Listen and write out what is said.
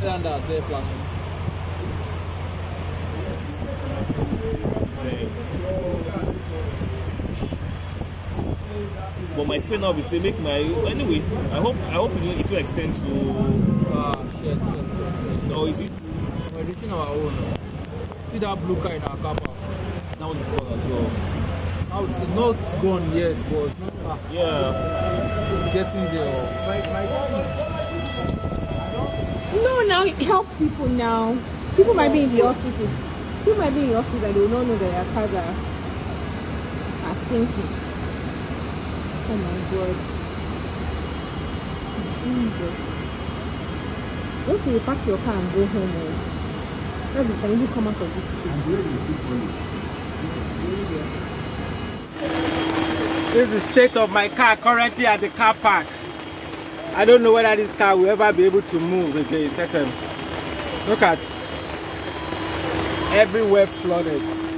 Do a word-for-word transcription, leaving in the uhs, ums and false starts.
than that, stay flashing. But my friend now will say make my anyway. I hope I hope it will, it will extend to. Ah shit, shit, shit, shit. Or is it? We're reaching our own. See that blue car in our car park? That one is gone as well. Now, it's not gone yet, but ah, Yeah. it's getting there. No, now help people now. People might be in the offices. People might be in the office and they will not know that their cars are, are sinking. Oh my God. Jesus. Once you pack your car and go home, oh, that's the time you come out of this street. This is the state of my car currently at the car park. I don't know whether this car will ever be able to move again. Look at everywhere flooded.